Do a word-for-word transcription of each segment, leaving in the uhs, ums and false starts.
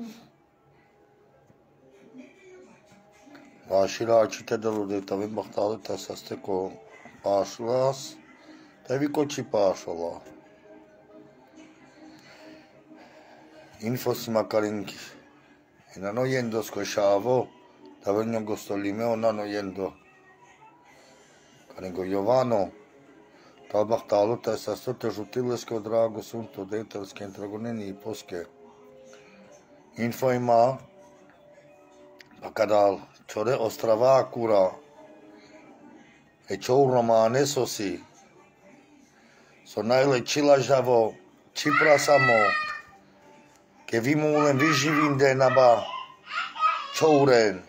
Așila acitelor de tavim bahtale tasaste ko așlas, tavi ko čipa așala. Infos makarinki. Nano yendo skošavo, tavim gostolimeo nano yendo. Karingo Jovano, ta bahtalo tasaste te žutilesko drago sunto detelske intragoneni i poske. Info ima, pa kadal, Čore Ostrava cura e čo romane sosi sonajle čila žavo čipra samo ke vimulen vyživinde naba čouren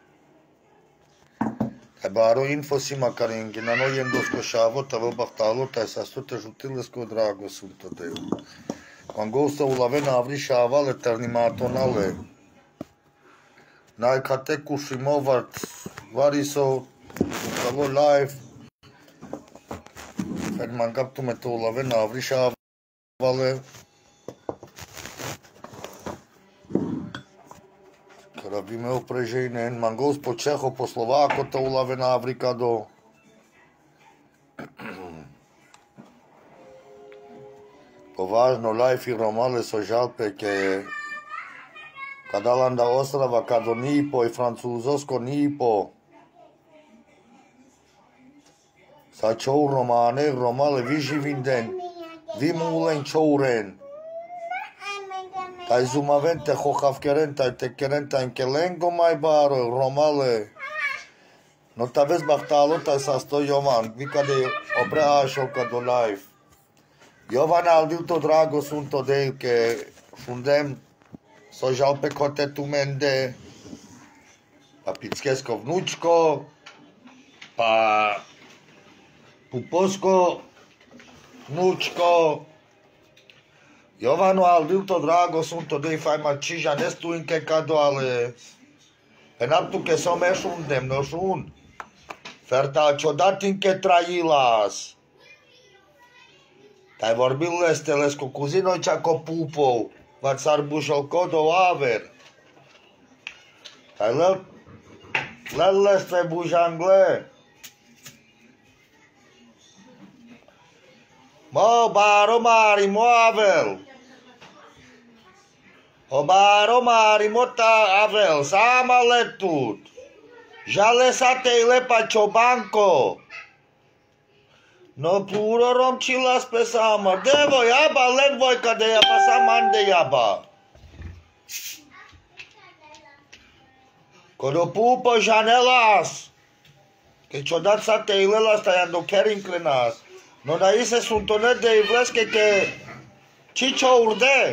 e baro info sima karin ke nano jendo skošavo tavo bahtalo taj sastote žutilesko drago sunto deo Mangosta ulavena avrišava leternimatonale Najkate kušimovat variso ukalo live Kad man kaptu me to ulave navrišavale Kada bi me oprežejnen Mangos po Čeho po Slováko to ulave navrikado Považno live i romale so žalpe ke Kadalanda Ostrava, kado nipo i francuzosko nipo. Sa čou romane, romale vyživinden, vimulen čouren. Taj zumaven te hohavkeren, taj tekeren, taj kelengo maj baro, romale. No ta vez bahtalo, taj sasto Jovan, vikade opreašo kado live. Jovan aldil to drago sunto del, ke fundem So žalpe kote tu mende, pa pickesko vnučko, pa puposko vnučko. Jovano aldil to drago sunto dei fajma čiža nestuinke kado, ale penaptu ke som ešundem no šun. Ferta čodatinke trajilas. Taj vorbil lestelesko kuzinoj čako pupov. Vad s-ar bușolcot o aver. Ai lăl, lăl lăstre bujangle. Mă, baro mari, mo avel. O baro mari, mo ta avel, sama letut. Jale sa teile pa ciobanco. No puro rom chilas pe sama. Devo yaba leg voi kade yaba saman de yaba. Kodo pupo janelas. Ke chodat sa teilelas ta yando kerinklenas. No da ise suntonet de ivleske ke chicho urde.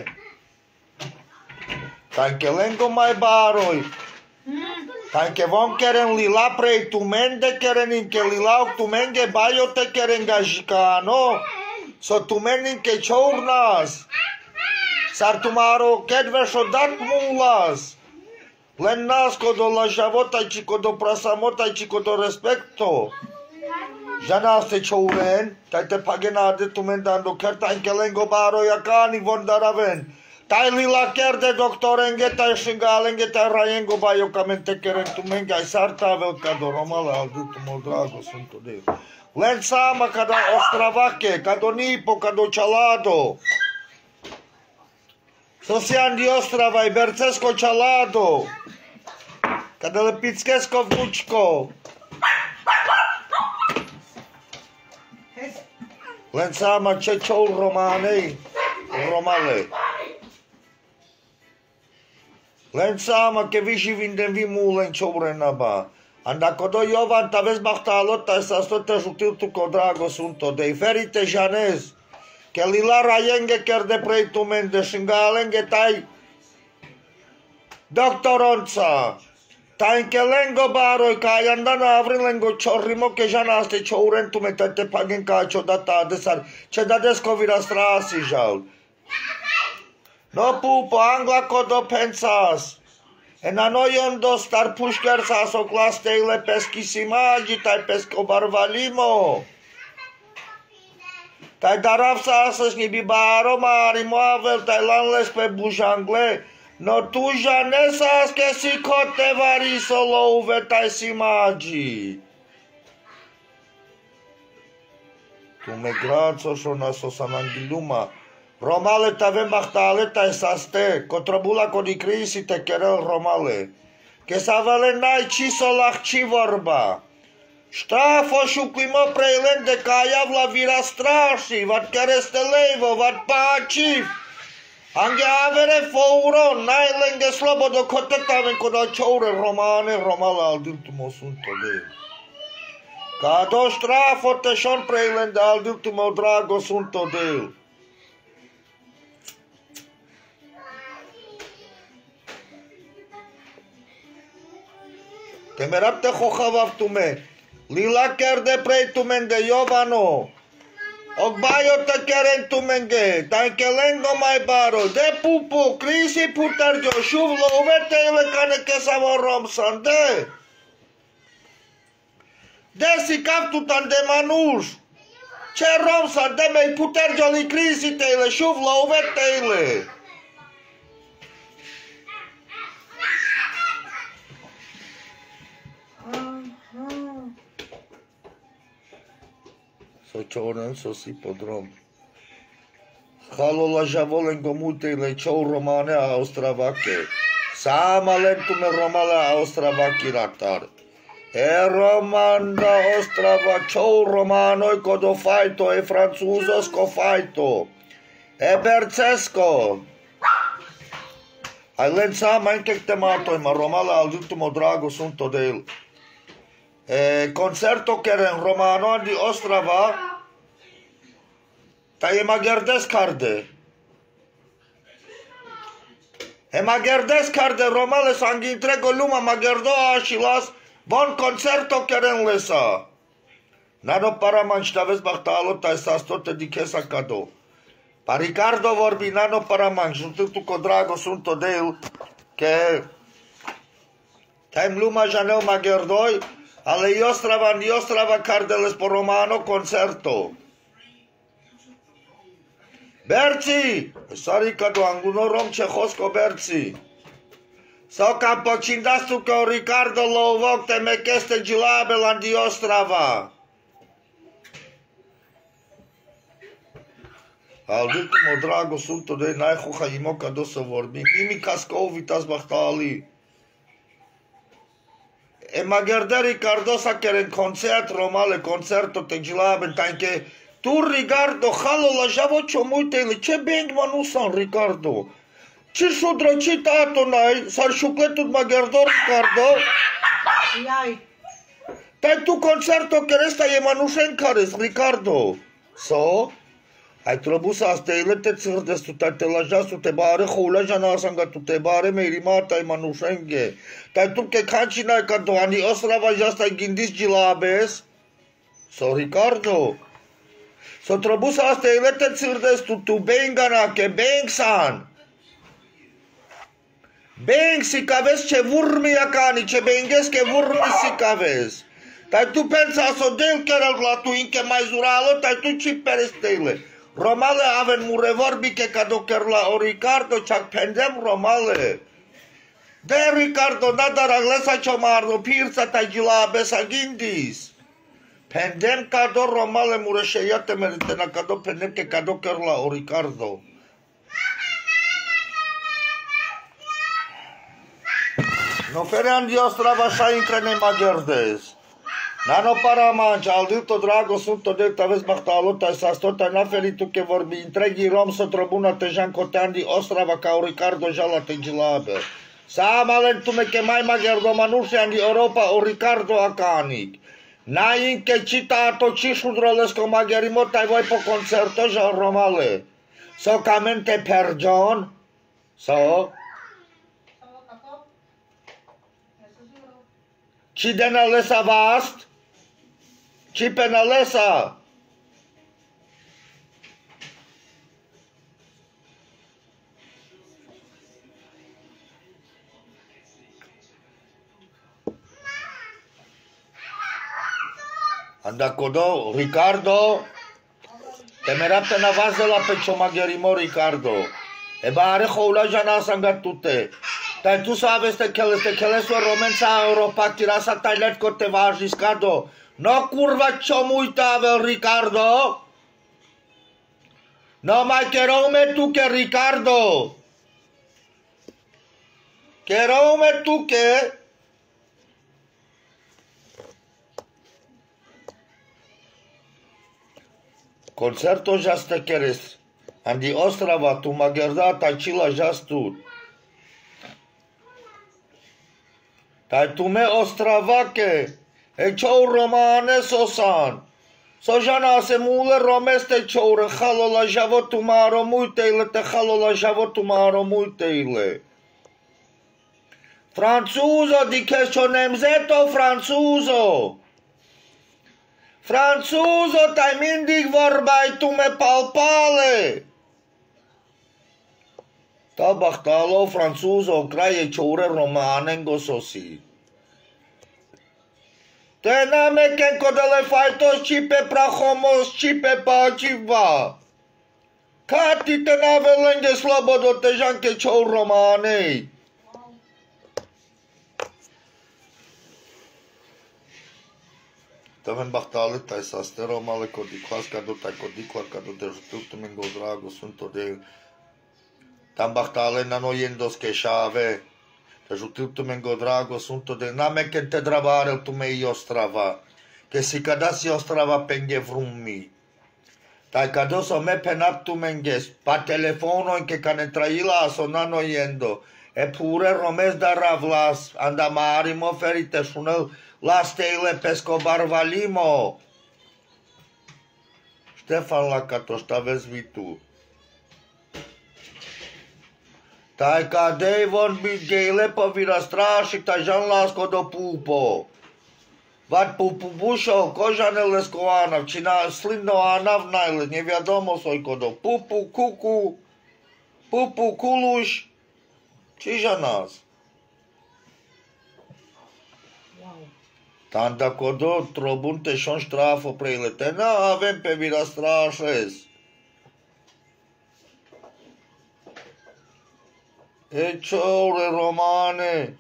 Tankelengo mai baroi. Tanke vom keren lila prei tumende keren inke lila tumenge bayo te keren gajikano. So tumenin ke chournas. Sar tumaro kedvesho dat mulas. Len nas kodo la javota ci kodo prasamota ci kodo respecto. Jana ste chouren, tai te pagenade tumendando kerta inke lengo baro yakani vondaraven. Tai lila kerde doktorenge, tai shingalenge, tai rajengo bajo kamente keren tumenge, ai sarta vel kado romale aldutu mol drago sunto deo. Len sama kada Ostravake, kado nipo, kado čalado. Sosian di Ostrava i bercesko čalado. Kada lepickesko vnučko. Len sama čečol romane, romale. Len sama ke vyživindem vimulen čourenaba. Anda kodo Jovan ta vez bahtalo ta sasto te žutil tu kodrago sunto dei ferite janez. Ke lila rajenge kerde prej tu mende shingalenge tai. Doktoronca. Tai ke lengo baroi ka yandana avrilengo chorrimo ke janaste chouren tu metate pagen ka chodata desar. Chedadesko virastrasi žal. No pupo, angla kodo pensas. E na nojon dostar pušker sa so klastejle peski simađi, taj pesko barvalimo. Taj darav sa asasni bi baro marimo avel, taj lanles pe bužangle. No tu já ne sabes que si cote vari solo uvetai si magi. Tu me grazo šo na sosanangiluma. Romale tavem bahtale ta esaste, cotrobula con i crisi te kerel romale. Che sa vale nai ci solach ci vorba. Штрафо шуквимо прейлен де каяв ла вира страши, ват керестелейво, ват пачив. Anche avere foro, nailenga slobodo kotetavен koda čoure romane, romala aldultimo sunto de. Kado štrafo te šon preilende aldultimo drago sunto de. Te merap te hochavav tume. Lila kerde prei tumen de Jovano. Ogbaio te keren tumenge, tankelengo mai baro, de pupu, crisi putergio, șuvlo, uvete ile cane che samo romsan, de. De si captu tan de manuș. Ce romsan, de mei putergio li crisi te ile, șuvlo, uvete ile. Sočoren so si podrom. Halola žavolen gomutele čou romane a ostravake. Sama lentume romale a ostravaki ratar. E romanda ostrava čou romanoj kodo fajto, e francuzosko fajto. E bercesko. Ai len sama încă tematoj, ma romale aldultimo drago sunto del. E, concerto keren romano di Ostrava ta je magerdes karde. E magerdes karde romale sangi întrego luma magerdo așilas bon concerto keren lesa. Nano paraman ștaves bahtalo ta esastote di chesa cado. Pa Ricardo vorbi nano paraman juntutu co drago sunto del che taim luma janel magerdoi ale Iostrava, Iostrava cardeles po romano concerto. Berci! Sari cadu anguno rom cehosko Berci. Sau cam pocindastu că Ricardo Lovoc te mecheste gilabelan di Ostrava. Aldultimo drago sunto de najhoha imo kado se vorbi. Mimi kaskovitas bahtali. E magerde Ricardo sa keren concert romale concerto te gilaben tanke tu Ricardo halo la javo čomujtele ce beng manusan Ricardo ce šudroči tato nai sar šukletut magerdo Ricardo Jaj. Tai tu concerto keresta je manušen kares Ricardo so ai trebuit să astele te țârdes tu te laja tu te bare khula jana sanga tu te bare meri mata ai manușenge tai tu ke khanchina ka doani Ostrava jasta gindis gilabes so Ricardo so trebuit să astele te țârdes tu tu bengana ke bengsan beng si caves ce vurmi acani ce benges ke vurmi si caves tai tu pensa so del kerel la tu inke mai zuralo tai tu ci perestele Romale aven mure vorbi che cado kerla o Ricardo čak pendem romale. De Ricardo nada raglesa čomarno pirsa ta gilabe sa gindis. Pendem cado romale mure šejate merite na cado pendem che cado kerla o Ricardo. No feream di Ostrava sa intre ne magerdes. Nano paramanci, aldilto drago sunto de taves bahtalota sastota na felitu che vorbi intregi rom sotrobuna te Jean Cotean di Ostrava ca Ricardo jala te gilabe. Sama lentume che mai magerdo manușean di Europa o Ricardo acanic. N-ai înche citato ci șudrolesco magherimo tai voi po concerto Jean Romale. So camente per John? So? Ci denalesa vast? Ci penalesa. Anda codo, Ricardo. Te merapte na vază la pe ciomagherimo Ricardo. E bare khoula jana sanga tute. Tai tu sabes te keles te keles o romența Europa tirasa tailet co te va Ricardo. No curva čo muitavel Ricardo. No mai cherome tu che Ricardo. Cherome tu che Concerto já te queres. Andi Ostrava, tu m-a gherdat acila jastur. Tai tu me Ostravake, e ciou romane sosan. Sojana se mule romeste ciou, halo la javo tu maro muiteile, te halo la javo tu maro muiteile. Franțuzo, dice čo nemzeto franțuzo. Franțuzo, tai mindig vorbai tu me palpale. Ta bahtalo franțuzo, kraje čoure romane gososi. Te name ken kodele fajtos čipe prahomos čipe pačiva. Kati te nave lenge slobodo te žanke čou romane. Tăven bahtale tai sastero male codiclas cado tai codiclar cado de jutu mingo drago sunto de tam bahtale nano yendos che chave de jutu mingo drago sunto de name che te dravare tu me Ostrava che si cadassi Ostrava penge vrummi tai cado so me penap tu menges pa telefono in che cane traila sonano yendo e pure romes da ravlas anda marimo ferite sunel Lastele pescobar valimo. Ștefan la catoșta vezi vitu. Tai cadei von bigele pe vira strașic ta jan lasko do pupo. Vat pupu bušo kožanele skoanav, čina slino anav najle, nie wiadomo sojko do pupu kuku, pupu kuluš, čiža nas. Tanda codo trobun te șon strafă preile. Te na avem pe vira strașez. E ciore romane.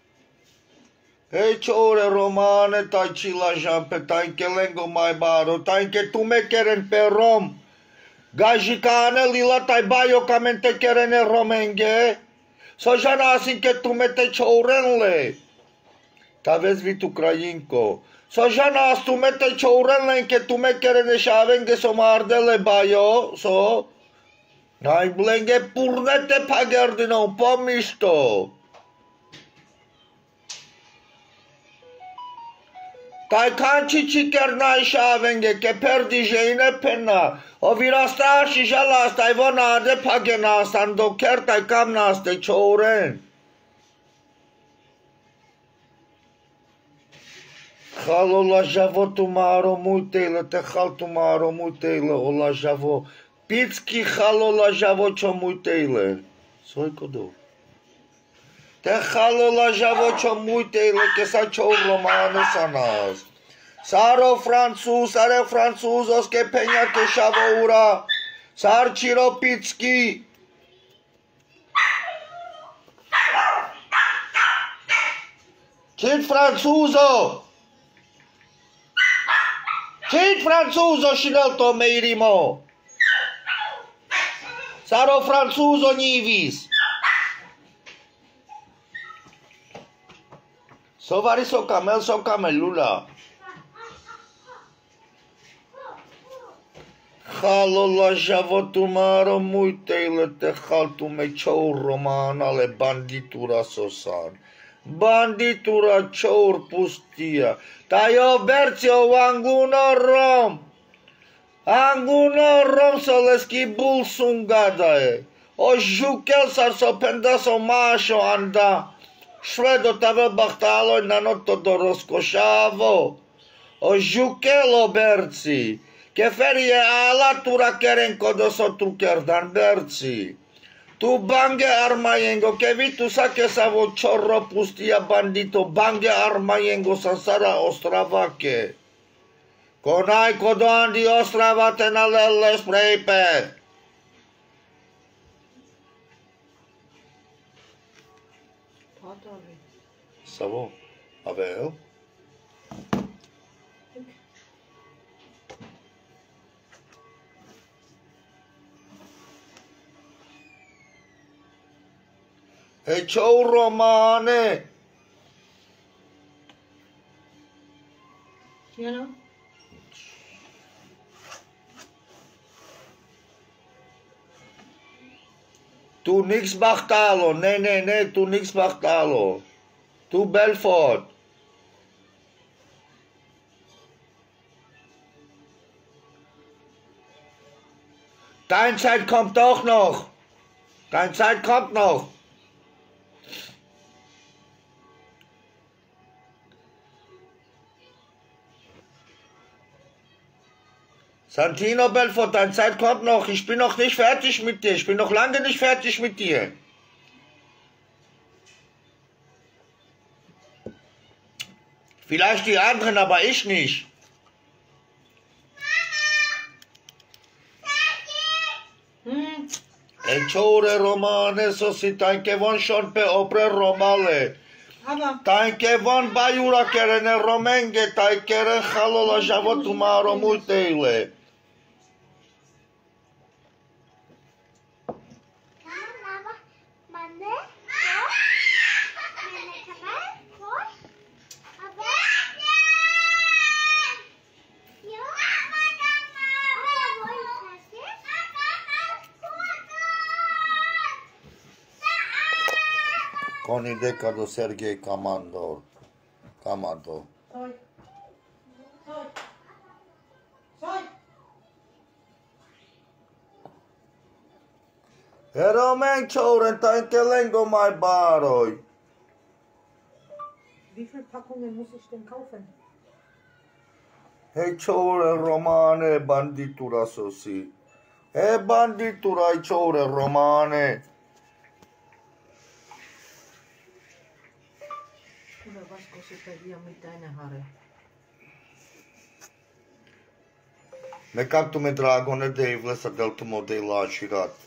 E ciore romane tai cila jampe tai che lengo mai baro tai che tu me keren pe rom. Gajicane lila tai baio camente kerene romenge. So jana asin che tu me te ciorenle. Ta vezi vit Ukrainko. So jana tu mete čourenlen, ke tu me kerene šavenge so mardele bajo, so. Aj blenge purnete pagerdinou, pomiš to. Taj kanči čikernaj šavenge, ke perdi žejne pena. O vira straši žalas, taj vonade pagenas, ando ker taj kam nas te čouren. Halo la javo tu maro muiteile, te hal tu maro muiteile, o la javo. Pitski halo la javo čo muiteile. Soi kodo. Te halo la javo čo muiteile, ke sa čo romane sa nas. Saro francuz, are francuzos ke peña te šavo ura. Sar čiro pitski. Čit francuzo. Čit francuzo šinelto meirimo. Saro francuzo nivis. Sovari so camel, so camelula. Halo la javo tu maro muiteile te haltu me cior romana le banditura sosan. Banditura cior pustia. Ta io berzio anguno rom. Anguno rom so leski bul sungadae. O jukel sar so pendaso mașo anda. Shredo tave bahtalo nanoto do rozkošavo. O jukelo berci. Che ferie ala tura keren kodoso tu kerdan berci. Tu bange armayengo che vitu sa che savo chorro pustia bandito bange armayengo sansara Ostravake. Konai kodandi Ostrava tenalelle spreipe. Savo. Avel. E ciao romane. You know? Tu niks bachtalo. Nee, nee, nee, tu niks bachtalo. Tu Belfort. Dein Zeit kommt doch noch. Dein Zeit kommt noch. Santino Belfort, deine Zeit kommt noch. Ich bin noch nicht fertig mit dir. Ich bin noch lange nicht fertig mit dir. Vielleicht die anderen, aber ich nicht. Hmm. E ciore romane, so si tan che von schon pe opre romale. Aber, Tan che von baiura kerene romenge, tai keren halola javot umaro multeile. Con il decado Sergei Comandor. Comandor. soy. Soy. Soy. E romen ciore, tan che lengo mai baroi. Wie viele Packungen muss ich denn kaufen? E ciore romane, banditura sosi. E banditura e ciore romane. Oder was kostet bei dir mit deinen Haare? Neka tu me dragone Dave, sa del tu modela širat.